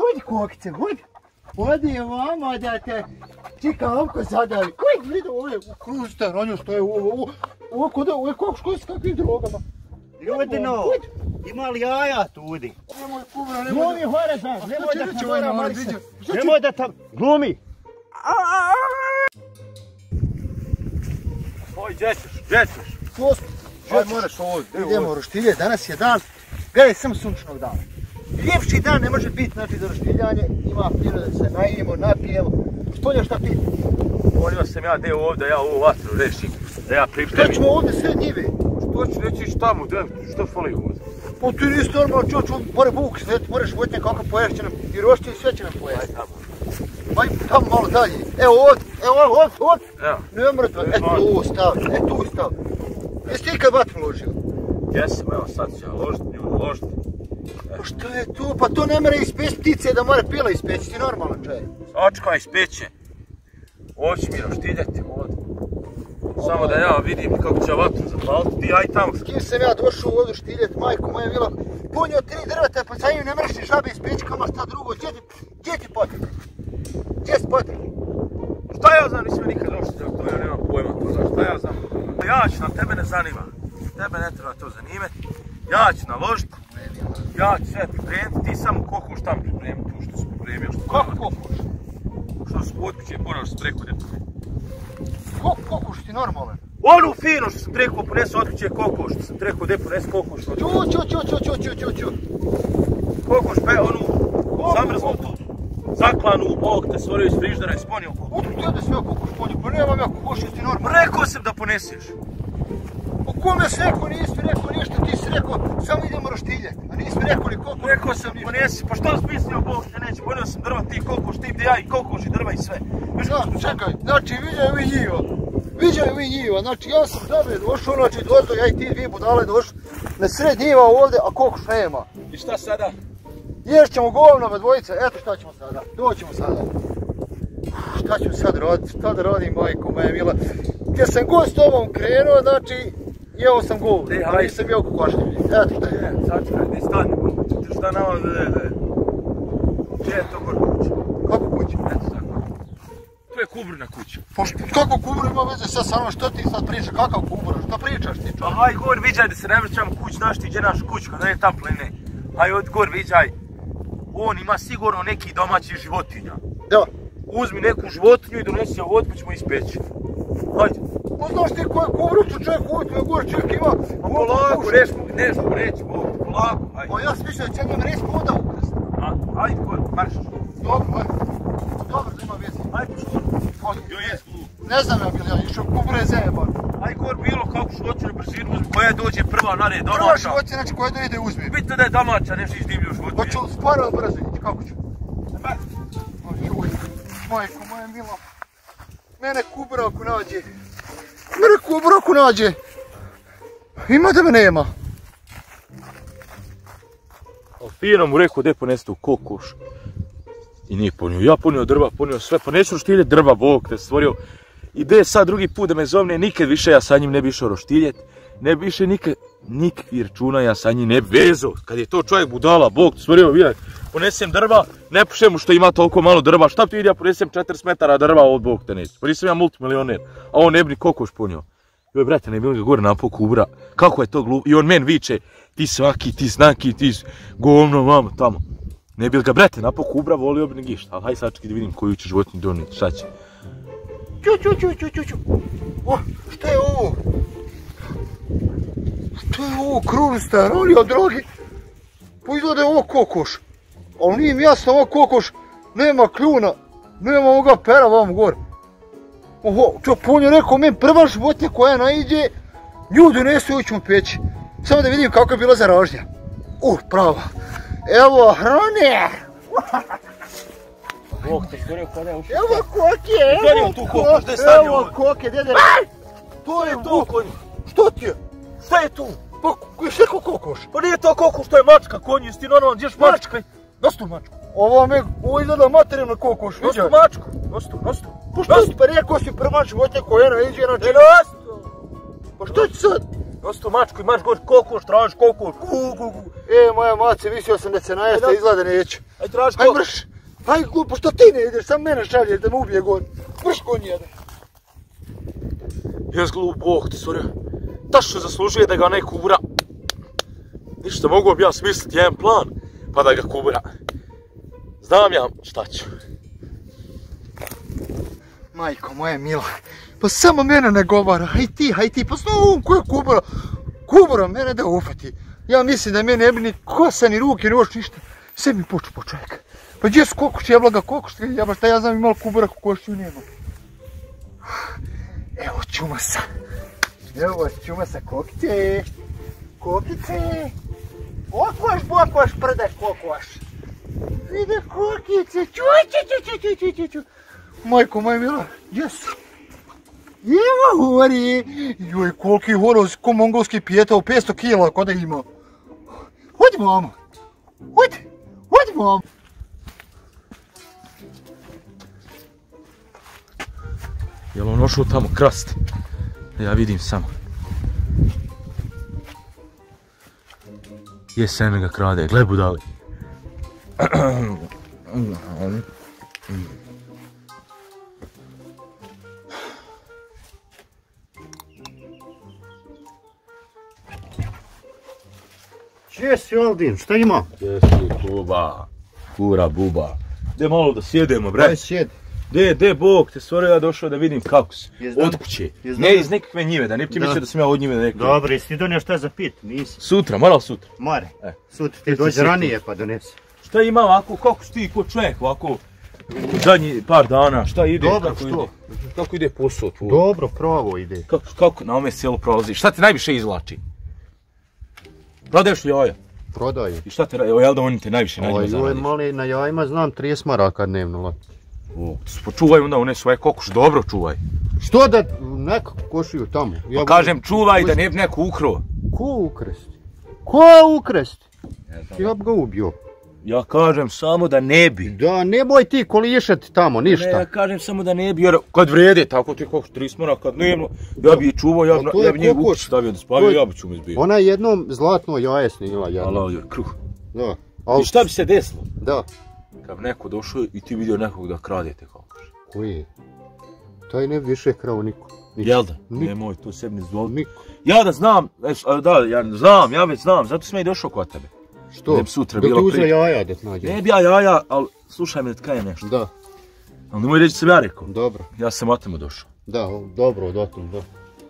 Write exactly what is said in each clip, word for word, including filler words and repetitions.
Hodi kokice, hodi. Hodi vama da te čika oko zadavi. Koji vidi ovdje u krusta, ranju stoje ovo, ovo kod ovo je kokoš koji s kakvim drogama. Ljudino, ima li jaja tudi? Glumi hore znaš, nemoj da tam mora Marise. Nemoj da tam, glumi. Oj, gdje ćeš, gdje ćeš? Posto. Aj moraš ovo, idemo roštilje, danas je dan, gledaj samo sunčnog dana. Ljepši dan ne može biti, znači za roštiljanje, ima prije da se najimo, napijemo. Gospodin šta piti? Volio sam ja deo ovdje, ja ovu vatru rešim, da ja pripremim. Šta ćemo ovdje sve njive? Što ću reći ići tamo, što fali ovdje? Pa ti nisi normalno čoč, more vuk sveti, more životinje kako poješ će nam, i roštilj i sve će nam pojesti. Aj tamo. Aj tamo malo dalje, evo ovdje, evo ovdje, ovdje. Evo. Ne mrtvo, e tu stavi, e tu stavi. Jesi ti ikad vatru ložio? Jesam, evo sad ću ja ložiti, ljudi, ložiti. Pa šta je to? Pa to ne mora ispeć ptice da mora pila ispeći, ti normalan čaj. Očka ispeće. Ovo će mi roštiljati ovdje. Samo da ja vidim kako će vatru zapaliti, ti aj tamo. S kim sam ja došao u vodu štiljati, majko moja mila. Punio tri drveta, pa sa njim ne mreš ni žabe ispeći, kama šta drugo. Gdje ti potrebno? Gdje si potrebno? Šta ja znam, nisam nikad došao to, ja nemam pojma toga, šta ja znam. Ja ću nam, tebe ne zanima. Tebe ne treba to zanimati. Ja ću naložiti. Ja ću sve pripremiti, ti samo kokoš tamo pripremiti, tu što si pripremio. Kako kokoš? Što su kod kuće, moraš se preko ne pripremiti. Kako kokoš ti normalan? Onu fino što sam preko ponesu od kuće kokoš, što sam preko gdje ponesu kokoš. Ču, ču, ču, ču, ču, ču, ču, ču. Kokoš, pe, onu zamrznutu, zaklanu, Bog te stvorio iz friždera i sponio kokoš. Utu tebe sve kokoš ponio, pa nemam ja kokoš ti normalan. Rekao sam da poneseš. O kome si rekao, nisi rekao ništa, ti si rekao samo idemo roštiljati, a nisi rekao ni kokoš. Rekao sam ponesi, pa što si mislio Bog te neće, ponio sam drva ti kokoš, ti gdje ja i kokoš i drva i sve. Da, čekaj, znači viđaju vi njiva, viđaju vi njiva, znači ja sam tebe došao, znači došao, ja i ti dvije budale došli na sred njiva ovdje, a kokoš nema. I šta sada? Ješćemo govnove dvojice, eto šta ćemo sada, doćemo sada. Šta ću sad raditi, šta da radim majko moja mila. Gdje sam god s tobom krenuo, znači jeo sam govno, a nisam jeo kokošljivi, eto šta je. Sad čekaj, ne stani, šta nama da je, da je. Gdje je to gor kuća? Kako kuća? Eto tako. To je kubrina kuća. Pa kako kubura ima veze sad sa mnom, što ti sad pričaš, kakav kubura, što pričaš ti čovjek? Haj gor viđaj da se ne vrćamo kuć, znaš ti gdje naš kuć, kada je tam plene. Haj od gor viđaj. On ima sigurno neki domaći životinja. Da. Uzmi neku životinju i donesi je ovdje pa ćemo ispeći. Hajde. Pa znaš ti koje kubrucu čovjek uvijek me gore čovjek ima? Pa polako, nešto, nešto reći, polako, hajde. Pa ja smišljam da će ga respo voda ukrasti. Hajde, gor, marš. Dobro, hajde. Dobro, nema veze. Hajde, što? Jo, jes, glup. Ne znam ja bil ja išao, kubura je zajeban. Hajde, gor, bilo kako životinju brzinu uzmi, koja dođe prva na red, domaća. Prva životinja, znači koja dojde uzmi. Bitno da je domaća, nešto izdivlju životinju. Hoću sporo brzo ići, kako ću? Majko moja mila, mene kubura ako nađe, mene kubura ako nađe, ima da me nema. Fino mu rekao gdje poneste u kokoš i nije ponio, ja ponio drva, ponio sve, pa neću roštiljet drva, Bog te stvorio. I gdje sad drugi put da me zovne, nikad više ja sa njim ne bi išao roštiljet, ne bi više nikad, nikakvi računa ja sa njim ne bi vezao. Kad je to čovjek budala, Bog te stvorio, vidjeti. Ponesem drva, ne pušem mu što ima toliko malo drva, šta ti vidi ja ponesem četrdeset metara drva od Bog te neće, pa nisam ja multimilioner, a on ne bi ni kokoš ponio. Joj brate, ne bi ga gore napao kubura, kako je to glupo, i on men viče, ti svaki, ti znaki, ti govno, mamo, tamo. Ne bi ga brate napao kubura, volio bi negišta, ali haj sad čekaj da vidim koju će životinju donijeti, šta će. Ču, ču, ču, ču, ču, ču, o, šta je ovo? Šta je ovo, krunster, ali od drogi? Pa izgleda je ovo kokoš. Ali nije mi jasno, ovo kokoš nema kljuna, nema ovoga pera vam gore. Oho, čak on je rekao, men prva životinja koja naiđe, nju donesu i ćemo peći. Samo da vidim kako je bila za ražnja. Uh, pravo. Evo hrane. Bog te stvorio kada je ušao. Evo koke, evo tu kokoš, gdje stani evo ovdje. koke, dede. To je to konj. Što ti je? Šta je tu? Pa, šta je kokoš? Pa nije to kokoš, to je mačka, konj, jesi ti normalno, gdješ mačka? Nostu mačku. Ovo me, ovo izgleda materijalno kokoš, viđaj. Nostu mačku, nostu, nostu. Pa što si pa rekao si prva životinja koja naiđe na činu? Nostu! Pa što će sad? Nosi tu mačku i mač govori kokoš, tražiš kokoš, ku, ku, ku. E, moja mace, mislio sam da će najeste, izgleda neću. Aj tražiš Aj kokoš. mrš, aj glupo, što ti ne ideš, sam mene šalješ da me ubije gore. Mrš konj jedan. Jes glup, bog ti stvorio. Tačno zaslužuje da ga ne kubura. Ništa, mogu bi ja smisliti jedan plan, pa da ga kubura. Znam ja šta ću. Majko moja mila, pa samo mene ne govara, haj ti, haj ti, pa snovu ovom ko je kubura. Kubura mene da ufati. Ja mislim da mene ne bi ni kosa, ni ruke, ni oči, ništa. Sve mi poču po čovjeka. Pa gdje su kokoš, ja blaga kokoš, ja šta ja znam imala kubura, kokošću nema. Evo čumasa. Evo čumasa kokice. Kokice. Kokoš, bokoš, prdaj kokoš. Vide kokice, ču, ču, ču, ču, ču, ču, ču. Majko moja mila, gdje su? Evo hori. Joj, koliki horoz, ko mongolski pijeta, u petsto kila, ko da ima. Hodi mama. Hodi, hodi mama. Jel on ošao tamo krast? Ja vidim samo. Je seme ga krade, gle budali. Gdje si Aldin, šta ima? Gdje si kuba? Kura buba. Gdje malo da sjedemo, bre? Daj sjed. Gdje, gdje Bog te stvorio, ja došao da vidim kako si. Jezdano. Od kuće. Jezdano. Ne iz nekakve njive, da ne bi ti Da. mislio da sam ja od njive nekakve. Dobro, jesi ti donio šta za pit? Nisi. Sutra, moral sutra. More. E. Sutra Ti ti si dođe sjećam. ranije pa donesi. Šta ima ovako, kako si ti ko čovjek ovako u zadnji par dana, šta ide, Dobro, kako što? ide? Kako ide posao tvoj? Dobro, pravo ide. Kako, kako na ome selu prolazi? Šta te najviše izvlači? Prodaješ li jaja? Prodaju. I šta te, evo, jel da oni te najviše na njima Oj, oj, zaradiš? mali, na jajima znam trideset maraka dnevno. la. O, počuvaj onda one svoje kokoš, dobro čuvaj. Što da neko košiju tamo? Ja Pa kažem čuvaj da ne bi neko ukro. Ko ukresti? Ko ukresti? Ja bi ga ubio. Ja kažem samo da ne bi. Da, nemoj ti kolišati tamo, Ne, ja ništa. kažem samo da ne bi, jer kad vrede tako ti kokoš trideset maraka dnevno, ja bi je čuvao, ja bi, A to je ja bi njeg kokoš. ukuć stavio da To spavio, je- ja bi ću me zbio. Ona je jednom zlatno jaje snila, jedno. Ala, jer kruh. Da. I Al, šta bi se desilo? da. Kad bi neko došao i ti vidio nekog da kradete kokoš. Koji? Taj ne bi više krao niko. Niko. Jel da? Niko. Nemoj to sebi izvoliti. Niko. Ja da znam, e, a, da, ja znam, ja već znam, zato sam ja i došao kod tebe. Što? Ne bi sutra da bilo ti uzeo pri- jaja da ti nađe. Ne bi ja jaja, ali slušaj me da ti kajem nešto. Da, Ali nemoj reći da sam ja rekao. dobro. Ja sam od tamo došao. Da, o, dobro, dotom, da.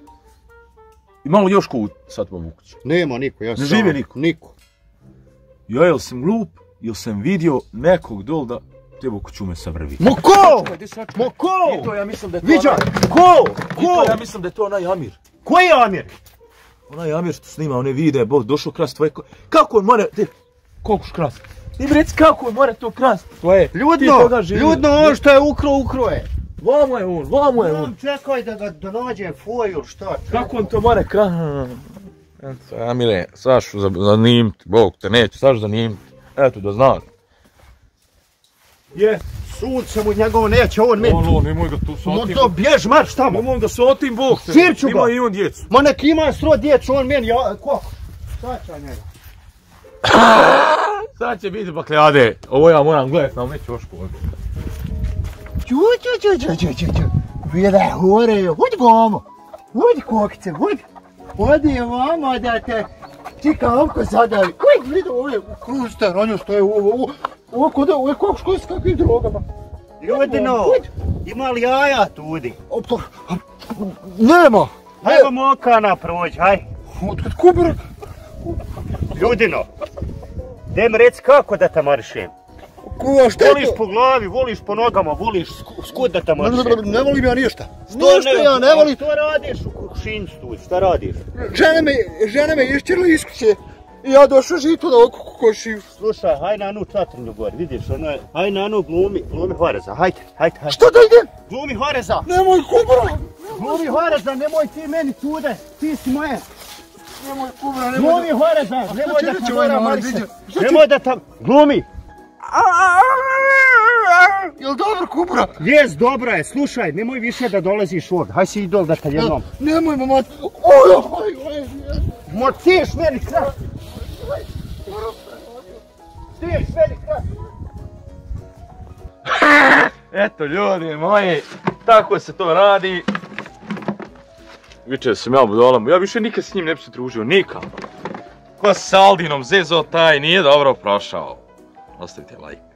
I malo još ko sad po Vukuću. Nema niko, ja Ne sam. živi niko? Niko. Ja jel sam glup, jel sam vidio nekog dol da te Vukuću me savrvi. Mo ko? Gdje si način? Mo ko? I to ja mislim da je to Viđa, onaj- ko? I to ja Ko? mislim da je to onaj Amir. Koji je Amir? Onaj Amir što snima one videe, bo, došao krast tvoje ko... Kako on more... Te... Kokoš krast? Ti mi reci kako on more to krast tvoje? Ti Ljudno, toga živi. ljudno, on što je ukro, ukro je. Vamo je on, vamo je on. Mam, čekaj da ga donađem foju, šta? Kako on to more krast? Eto, Amire, Sašu zanimiti, Bog te neće, Sašu zanimiti. Eto, da znaš. Je, Sud se mu njegovo neće, on meni. ono, nemoj ga tu On sotim. to bjež, marš tamo. Nemoj da sotim, Bog te. Sirću ga. Ima i on djecu. Ma nek ima sro djecu, on meni, ja, kako? Šta će njega? Sad će biti bakljade. Ovo ja moram gledat na neću ošku. Ču, ču, ču, ču, ču, ču, ču. Vide, hore, hodi vamo. Hodi kokice, hodi. Hodi vamo da te čika ovko zadavi. Uj, vidi, ovo je krusta, ranjo stoje, ovo, ovo, ovo kod ovo je kokoš koji s kakvim drogama. Ljudino, ima li jaja tudi? Opa, nema. Hajmo mokana prođi, haj. Otkud kubura? Ljudino, daj mi reci kako da te maršem. Ko, šta Voliš je to? po glavi, voliš po nogama, voliš sku- skud da te Ne, ne, maršem. ne, ne volim ja ništa. Što Ništa ja ne volim. Što radiš u kućincu tu, šta radiš? Žena me, žena me išćerila iz kuće. I ja došao žito da oko kokošiju. Slušaj, haj na anu čatrnju gore, vidiš, ono je, haj na anu glumi, glumi Horeza, hajde, hajde, hajde. Šta da idem? Glumi Horeza, Nemoj kubura. glumi Horeza, nemoj ti meni tude, ti si moje. Nemoj kubura, nemoj. Glumi Horeza, nemoj će da reći te ovaj mora narod, maršem. vidio? Šta će- Nemoj da tam, glumi. Jel dobro kubura? Jes, dobra je, slušaj, nemoj više da dolaziš ovdje, haj si idol da te jednom. Nemoj mamat. Oj, oj, oj, Moceš meni krat! Stiješ meni krat! Eto ljudi moji, tako se to radi. Viče sam ja budolom, ja više nikad s njim ne bi se družio, nikad. Ko s Aldinom zezo taj nije dobro prošao. Ostavite like.